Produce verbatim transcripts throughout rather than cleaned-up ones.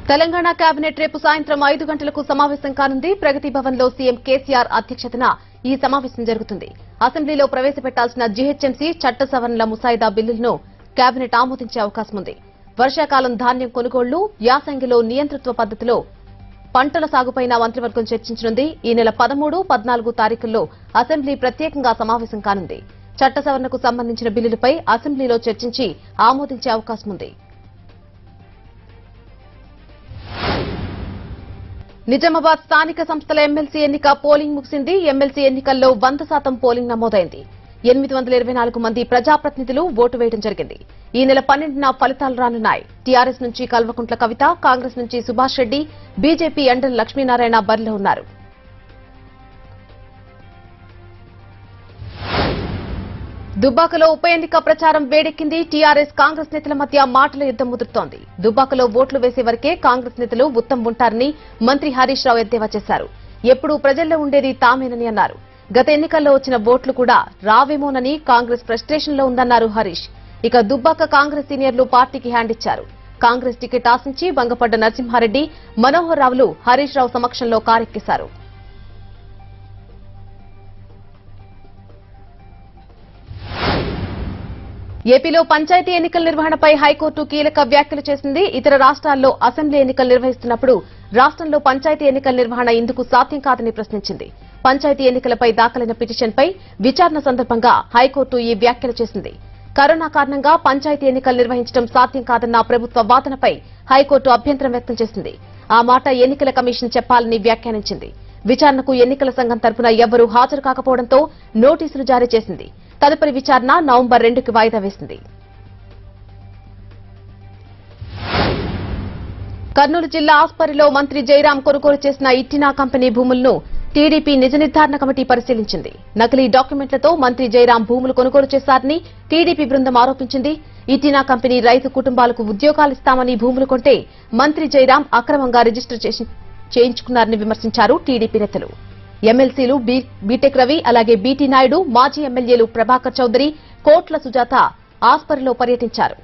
Telangana cabinet రేపు సాయంత్రం ఐదు గంటలకు సమావేశం కానుంది. ప్రగతి భవన్ లో సీఎం కేసీఆర్ అధ్యక్షతన ఈ సమావేశం జరుగుతుంది. అసెంబ్లీలో ప్రవేశపెట్టాల్సిన జీహెచ్ఎంసీ చట్ట సవరణల ముసాయిదా బిల్లులను కేబినెట్ ఆమోదించే అవకాశం ఉంది. వర్షాకాలం ధాన్యం కొనుగోళ్లు, యాసంగిలో నియంతృత్వ పద్దతిలో పంటల సాగుపైన మంత్రివర్గం చర్చించనుంది. ఈ నెల పదమూడు పద్నాలుగు తారీఖుల్లో అసెంబ్లీ ప్రత్యేకంగా సమావేశం కానుంది. చట్ట సవరణకు సంబంధించిన బిల్లులపై అసెంబ్లీలో చర్చించి ఆమోదించే అవకాశం ఉంది. నిజామాబాద్ స్థానిక సంస్థల ఎమ్మెల్సీ ఎన్నిక పోలింగ్ ముగిసింది. ఎమ్మెల్సీ ఎన్నికల్లో వంద శాతం పోలింగ్ నమోదైంది. ఎనిమిది వందల ఇరవై నాలుగు మంది ప్రజాప్రతినిధులు ఓటు వేయడం జరిగింది. ఈ నెల పన్నెండున ఫలితాలు రానున్నాయి. టీఆర్ఎస్ నుంచి కల్వకుంట్ల కవిత, కాంగ్రెస్ నుంచి సుభాష్ రెడ్డి, బీజేపీ ఎండల లక్ష్మీనారాయణ బరిలో ఉన్నారు. దుబ్బాకలో ఉప ఎన్నిక ప్రచారం వేడెక్కింది. టీఆర్ఎస్ కాంగ్రెస్ నేతల మధ్య మాటల యుద్దం ముదురుతోంది. దుబ్బాకలో ఓట్లు వేసే వరకే కాంగ్రెస్ నేతలు ఉత్తమ్ ఉంటారని మంత్రి హరీష్ రావు ఎద్దేవా చేశారు. ఎప్పుడూ ప్రజల్లో ఉండేది తామేనని అన్నారు. గత ఎన్నికల్లో వచ్చిన ఓట్లు కూడా రావేమోనని కాంగ్రెస్ ఫ్రస్ట్రేషన్ లో ఉందన్నారు హరీష్. ఇక దుబ్బాక కాంగ్రెస్ సీనియర్లు పార్టీకి హ్యాండ్ ఇచ్చారు. కాంగ్రెస్ టికెట్ ఆశించి వంగపడ్డ నరసింహారెడ్డి, మనోహర్ రావులు హరీష్ రావు సమక్షంలో కారెక్కేశారు. ఏపీలో పంచాయతీ ఎన్నికల నిర్వహణపై హైకోర్టు కీలక వ్యాఖ్యలు చేసింది. ఇతర రాష్ట్రాల్లో అసెంబ్లీ ఎన్నికలు నిర్వహిస్తున్నప్పుడు రాష్ట్రంలో పంచాయతీ ఎన్నికల నిర్వహణ ఇందుకు సాధ్యం కాదని ప్రశ్నించింది. పంచాయతీ ఎన్నికలపై దాఖలైన పిటిషన్పై విచారణ సందర్భంగా హైకోర్టు ఈ వ్యాఖ్యలు చేసింది. కరోనా కారణంగా పంచాయతీ ఎన్నికలు నిర్వహించడం సాధ్యం కాదన్న ప్రభుత్వ వాదనపై హైకోర్టు అభ్యంతరం వ్యక్తం చేసింది. ఆ మాట ఎన్నికల కమిషన్ చెప్పాలని వ్యాఖ్యానించింది. విచారణకు ఎన్నికల సంఘం తరఫున ఎవ్వరూ హాజరు కాకపోవడంతో నోటీసులు జారీ చేసింది. తదుపరి విచారణ నవంబర్ రెండుకి వాయిదా వేసింది. కర్నూలు జిల్లా ఆస్పరిలో మంత్రి జయరాం కొనుగోలు చేసిన ఇట్టినా కంపెనీ భూములను టీడీపీ నిజ నిర్ధారణ కమిటీ పరిశీలించింది. నకిలీ డాక్యుమెంట్లతో మంత్రి జయరాం భూములు కొనుగోలు చేశారని టీడీపీ బృందం ఆరోపించింది. ఇట్టినా కంపెనీ రైతు కుటుంబాలకు ఉద్యోగాలిస్తామని భూములు కొంటే మంత్రి జయరాం అక్రమంగా రిజిస్టర్ చేయించుకున్నారని విమర్శించారు టీడీపీ నేతలు. ఎమ్మెల్సీలు బీటెక్ రవి, అలాగే బీటీ నాయుడు, మాజీ ఎమ్మెల్యేలు ప్రభాకర్ చౌదరి, కోట్ల సుజాత ఆస్పరిలో పర్యటించారు.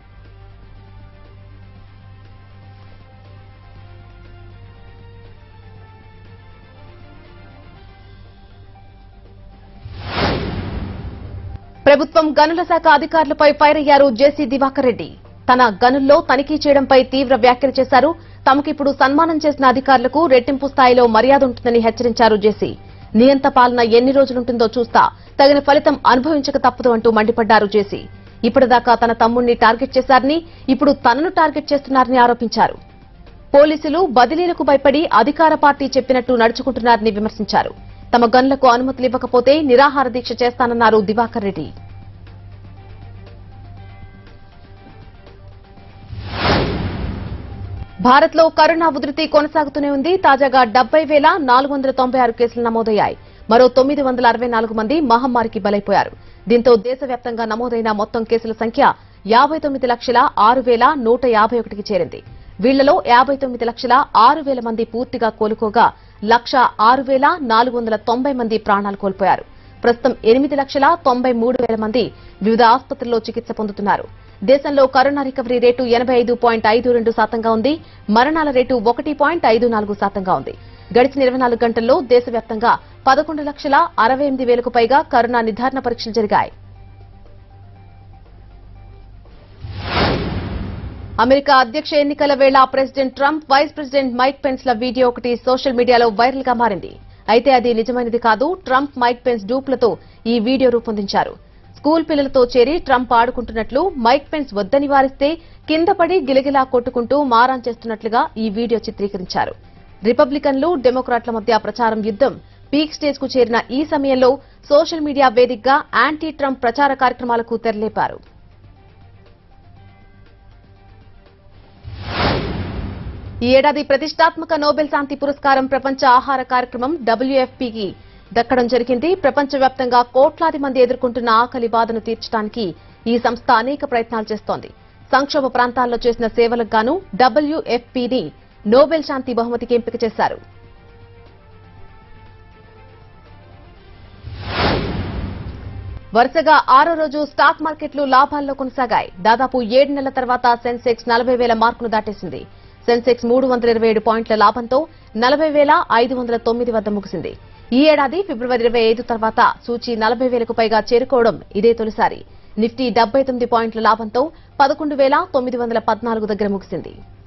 ప్రభుత్వం గనుల శాఖ అధికారులపై ఫైర్ అయ్యారు జేసీ దివాకర్ రెడ్డి. తన గనుల్లో తనిఖీ చేయడంపై తీవ్ర వ్యాఖ్యలు చేశారు. తమకిప్పుడు సన్మానం చేసిన అధికారులకు రెట్టింపు స్థాయిలో మర్యాద ఉంటుందని హెచ్చరించారు జేసీ. నియంత పాలన ఎన్ని రోజులుంటుందో చూస్తా, తగిన ఫలితం అనుభవించక తప్పదు అంటూ మండిపడ్డారు జేసీ. ఇప్పటిదాకా తన తమ్ముణ్ణి టార్గెట్ చేశారని, ఇప్పుడు తనను టార్గెట్ చేస్తున్నారని ఆరోపించారు. పోలీసులు బదిలీలకు భయపడి అధికార పార్టీ చెప్పినట్టు నడుచుకుంటున్నారని విమర్శించారు. తమ గన్లకు అనుమతులు ఇవ్వకపోతే నిరాహార దీక్ష చేస్తానన్నారు దివాకర్ రెడ్డి. భారత్ లో కరోనా ఉధృతి కొనసాగుతూనే ఉంది. తాజాగా డెబ్బై వేల నాలుగు వందల తొంభై ఆరు కేసులు నమోదయ్యాయి. మరో తొమ్మిది వందల అరవై నాలుగు మంది మహమ్మారికి బలైపోయారు. దీంతో దేశవ్యాప్తంగా నమోదైన మొత్తం కేసుల సంఖ్య యాబై తొమ్మిది లక్షల ఆరు వేల నూట యాబై ఒకటికి చేరింది. వీళ్లలో యాబై తొమ్మిది లక్షల ఆరు వేల మంది పూర్తిగా కోలుకోగా లక్ష ఆరు వేల నాలుగు వందల తొంభై మంది ప్రాణాలు కోల్పోయారు. ప్రస్తుతం ఎనిమిది లక్షల తొంభై మూడు వేల మంది వివిధ ఆసుపత్రుల్లో చికిత్స పొందుతున్నారు. దేశంలో కరోనా రికవరీ రేటు ఎనబై ఐదు పాయింట్ ఐదు రెండు శాతంగా ఉంది. మరణాల రేటు ఒకటి పాయింట్ ఐదు నాలుగు శాతంగా ఉంది. గడిచిన ఇరవై నాలుగు గంటల్లో దేశవ్యాప్తంగా పదకొండు లక్షల అరవై ఎనిమిది వేలకు పైగా కరోనా నిర్ధారణ పరీక్షలు జరిగాయి. అమెరికా అధ్యక్ష ఎన్నికల వేళ president Trump, vice president Mike Pence ల వీడియో ఒకటి సోషల్ మీడియాలో వైరల్ గా మారింది. అయితే అది నిజమైనది కాదు. ట్రంప్, మైక్ పెన్స్ డూప్లతో ఈ వీడియో రూపొందించారు. స్కూల్ పిల్లలతో చేరి ట్రంప్ ఆడుకుంటున్నట్లు, మైక్ పెన్స్ వద్దని వారిస్తే కింద పడి గిలగిలా కొట్టుకుంటూ మారాన్ చేస్తున్నట్లుగా ఈ వీడియో చిత్రీకరించారు. రిపబ్లికన్లు, డెమోక్రాట్ల మధ్య ప్రచారం యుద్దం పీక్ స్టేజ్ కు చేరిన ఈ సమయంలో సోషల్ మీడియా వేదికగా యాంటీ ట్రంప్ ప్రచార కార్యక్రమాలకు తెరలేపారు. ఈ ఏడాది ప్రతిష్టాత్మక నోబెల్ శాంతి పురస్కారం ప్రపంచ ఆహార కార్యక్రమం డబ్ల్యూఎఫ్పీకి దక్కడం జరిగింది. ప్రపంచవ్యాప్తంగా కోట్లాది మంది ఎదుర్కొంటున్న ఆకలి బాధను తీర్చడానికి ఈ సంస్థ అనేక ప్రయత్నాలు చేస్తోంది. సంక్షోభ ప్రాంతాల్లో చేసిన సేవలకు గాను డబ్ల్యూఎఫ్పీని నోబెల్ శాంతి బహుమతికి ఎంపిక చేశారు. వరుసగా ఆరో రోజు స్టాక్ మార్కెట్లు లాభాల్లో కొనసాగాయి. దాదాపు ఏడు నెలల తర్వాత సెన్సెక్స్ నలభై వేల మార్కును దాటేసింది. సెన్సెక్స్ మూడు వందల ఇరవై ఏడు పాయింట్ల లాభంతో నలభై వేల ఐదు వందల తొమ్మిది వద్ద ముగిసింది. ఈ ఏడాది ఫిబ్రవరి ఇరవై ఐదు తర్వాత సూచీ నలభై వేలకు పైగా చేరుకోవడం ఇదే తొలిసారి. నిఫ్టీ డెబ్బై తొమ్మిది పాయింట్ల లాభంతో పదకొండు వేల తొమ్మిది వందల పద్నాలుగు దగ్గర ముగిసింది.